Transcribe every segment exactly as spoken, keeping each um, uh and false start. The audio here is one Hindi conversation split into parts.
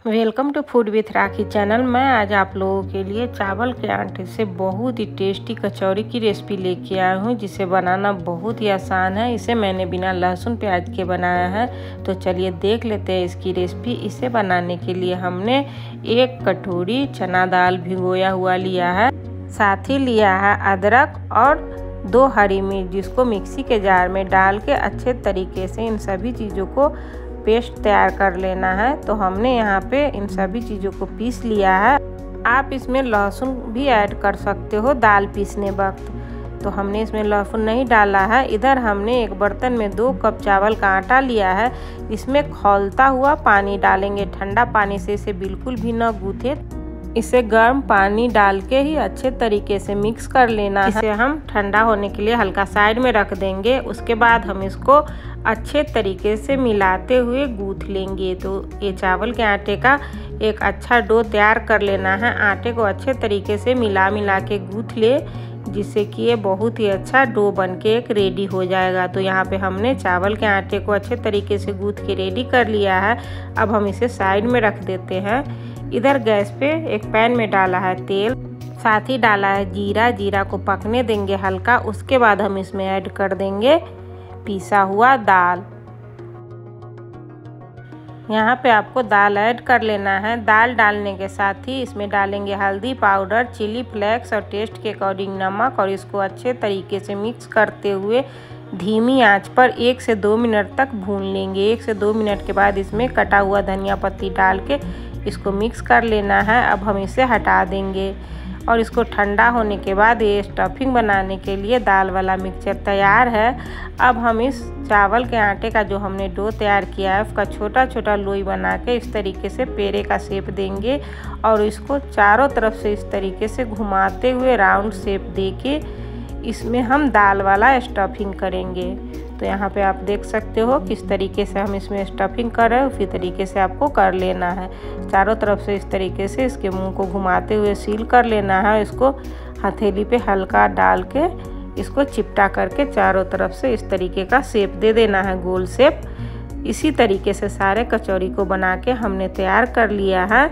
Welcome to food with Rakhi channel. मैं आज आप लोगों के लिए चावल के आटे से बहुत ही टेस्टी कचौरी की रेसिपी लेके आया हूँ, जिसे बनाना बहुत ही आसान है। इसे मैंने बिना लहसुन प्याज के बनाया है। तो चलिए देख लेते हैं इसकी रेसिपी। इसे बनाने के लिए हमने एक कटोरी चना दाल भिगोया हुआ लिया है, साथ ही लिया है अदरक और दो हरी मिर्च, जिसको मिक्सी के जार में डाल के अच्छे तरीके से इन सभी चीज़ों को पेस्ट तैयार कर लेना है। तो हमने यहाँ पे इन सभी चीज़ों को पीस लिया है। आप इसमें लहसुन भी ऐड कर सकते हो दाल पीसने वक्त, तो हमने इसमें लहसुन नहीं डाला है। इधर हमने एक बर्तन में दो कप चावल का आटा लिया है। इसमें खौलता हुआ पानी डालेंगे, ठंडा पानी से इसे बिल्कुल भी न गूथे। इसे गर्म पानी डाल के ही अच्छे तरीके से मिक्स कर लेना है। इसे हम ठंडा होने के लिए हल्का साइड में रख देंगे। उसके बाद हम इसको अच्छे तरीके से मिलाते हुए गूँथ लेंगे। तो ये चावल के आटे का एक अच्छा डो तैयार कर लेना है। आटे को अच्छे तरीके से मिला मिला के गूँथ ले, जिससे कि ये बहुत ही अच्छा डो बन के एक रेडी हो जाएगा। तो यहाँ पे हमने चावल के आटे को अच्छे तरीके से गूँथ के रेडी कर लिया है। अब हम इसे साइड में रख देते हैं। इधर गैस पे एक पैन में डाला है तेल, साथ ही डाला है जीरा। जीरा को पकने देंगे हल्का। उसके बाद हम इसमें ऐड कर देंगे पिसा हुआ दाल। यहाँ पे आपको दाल ऐड कर लेना है। दाल डालने के साथ ही इसमें डालेंगे हल्दी पाउडर, चिली फ्लेक्स और टेस्ट के अकॉर्डिंग नमक, और इसको अच्छे तरीके से मिक्स करते हुए धीमी आंच पर एक से दो मिनट तक भून लेंगे। एक से दो मिनट के बाद इसमें कटा हुआ धनिया पत्ती डाल के इसको मिक्स कर लेना है। अब हम इसे हटा देंगे और इसको ठंडा होने के बाद ये स्टफिंग बनाने के लिए दाल वाला मिक्सचर तैयार है। अब हम इस चावल के आटे का जो हमने डो तैयार किया है उसका छोटा छोटा लोई बना के इस तरीके से पेड़े का शेप देंगे और इसको चारों तरफ से इस तरीके से घुमाते हुए राउंड शेप देके इसमें हम दाल वाला स्टफिंग करेंगे। तो यहाँ पे आप देख सकते हो किस तरीके से हम इसमें स्टफिंग कर रहे हैं, उसी तरीके से आपको कर लेना है। चारों तरफ से इस तरीके से इसके मुंह को घुमाते हुए सील कर लेना है। इसको हथेली पे हल्का डाल के इसको चिपटा करके चारों तरफ से इस तरीके का शेप दे देना है, गोल शेप। इसी तरीके से सारे कचौरी को बना के हमने तैयार कर लिया है।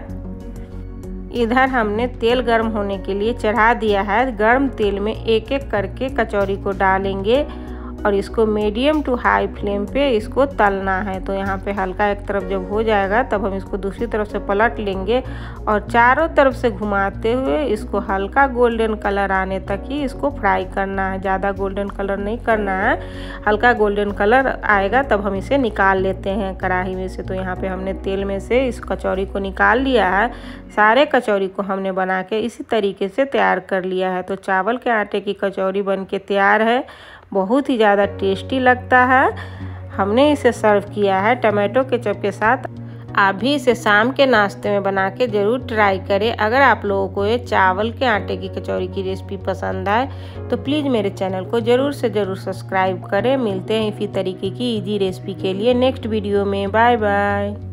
इधर हमने तेल गर्म होने के लिए चढ़ा दिया है। गर्म तेल में एक एक करके कचौरी को डालेंगे और इसको मीडियम टू हाई फ्लेम पे इसको तलना है। तो यहाँ पे हल्का एक तरफ जब हो जाएगा तब हम इसको दूसरी तरफ से पलट लेंगे और चारों तरफ से घुमाते हुए इसको हल्का गोल्डन कलर आने तक ही इसको फ्राई करना है। ज़्यादा गोल्डन कलर नहीं करना है, हल्का गोल्डन कलर आएगा तब हम इसे निकाल लेते हैं कढ़ाई में से। तो यहाँ पे हमने तेल में से इस कचौरी को निकाल लिया है। सारे कचौरी को हमने बना के इसी तरीके से तैयार कर लिया है। तो चावल के आटे की कचौरी बन के तैयार है। बहुत ही ज़्यादा टेस्टी लगता है। हमने इसे सर्व किया है टमाटो केचप के साथ। आप भी इसे शाम के नाश्ते में बना के ज़रूर ट्राई करें। अगर आप लोगों को ये चावल के आटे की कचौरी की रेसिपी पसंद आए तो प्लीज़ मेरे चैनल को ज़रूर से ज़रूर सब्सक्राइब करें। मिलते हैं इसी तरीके की इजी रेसिपी के लिए नेक्स्ट वीडियो में। Bye bye.